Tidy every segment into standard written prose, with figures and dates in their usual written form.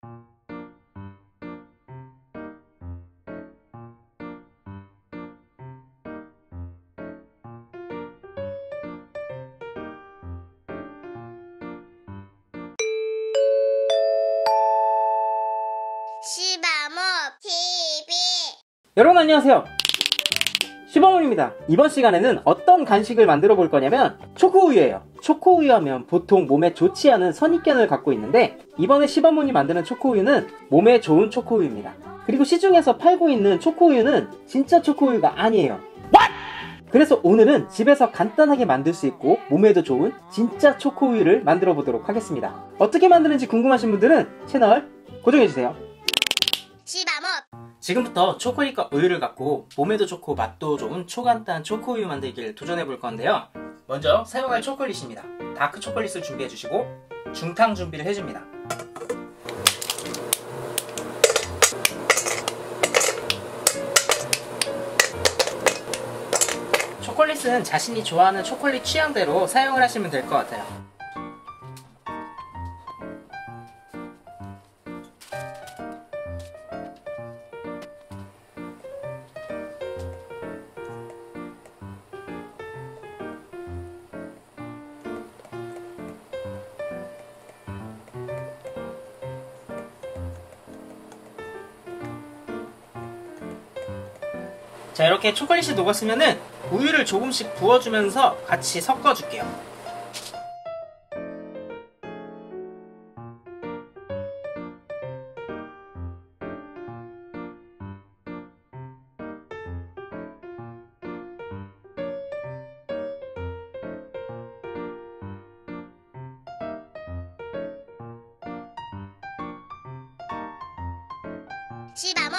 시바모 TV. 여러분 안녕하세요, 시바몬입니다. 이번 시간에는 어떤 간식을 만들어 볼 거냐면 초코우유예요. 초코우유 하면 보통 몸에 좋지 않은 선입견을 갖고 있는데, 이번에 시바몬이 만드는 초코우유는 몸에 좋은 초코우유입니다. 그리고 시중에서 팔고 있는 초코우유는 진짜 초코우유가 아니에요. 그래서 오늘은 집에서 간단하게 만들 수 있고 몸에도 좋은 진짜 초코우유를 만들어 보도록 하겠습니다. 어떻게 만드는지 궁금하신 분들은 채널 고정해주세요. 시바모. 지금부터 초콜릿과 우유를 갖고 몸에도 좋고 맛도 좋은 초간단 초코우유 만들기를 도전해 볼 건데요. 먼저 사용할 초콜릿입니다. 다크 초콜릿을 준비해 주시고 중탕 준비를 해줍니다. 초콜릿은 자신이 좋아하는 초콜릿 취향대로 사용을 하시면 될 것 같아요. 자, 이렇게 초콜릿이 녹았으면은 우유를 조금씩 부어주면서 같이 섞어줄게요. 시바모.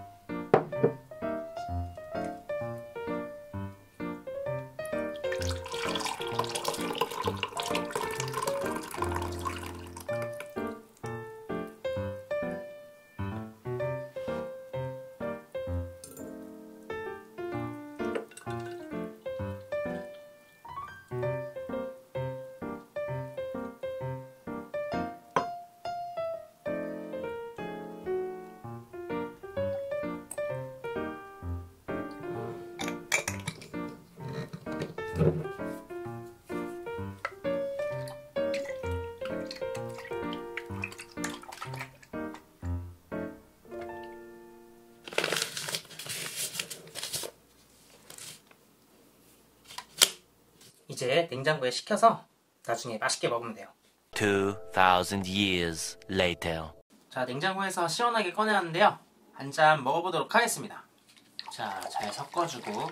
이제 냉장고에 식혀서 나중에 맛있게 먹으면 돼요. 2000 years later. 자, 냉장고에서 시원하게 꺼내왔는데요. 한 잔 먹어보도록 하겠습니다. 자, 잘 섞어주고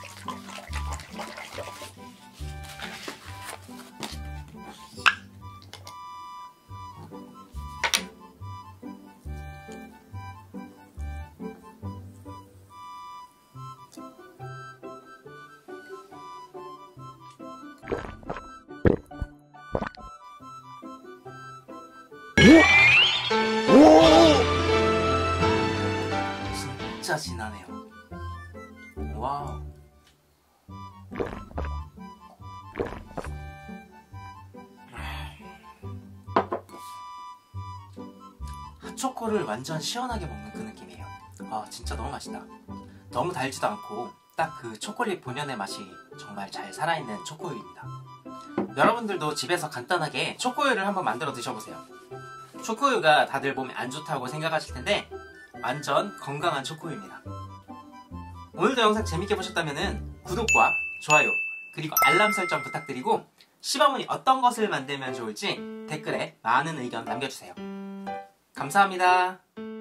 진짜 진하네요. 와우. 핫초코를 완전 시원하게 먹는 그 느낌이에요. 아, 진짜 너무 맛있다. 너무 달지도 않고 딱 그 초콜릿 본연의 맛이 정말 잘 살아있는 초코우유입니다. 여러분들도 집에서 간단하게 초코우유를 한번 만들어 드셔보세요. 초코우유가 다들 몸에 안 좋다고 생각하실 텐데 완전 건강한 초코우유입니다. 오늘도 영상 재밌게 보셨다면 구독과 좋아요 그리고 알람 설정 부탁드리고, 시바몬이 어떤 것을 만들면 좋을지 댓글에 많은 의견 남겨주세요. 감사합니다.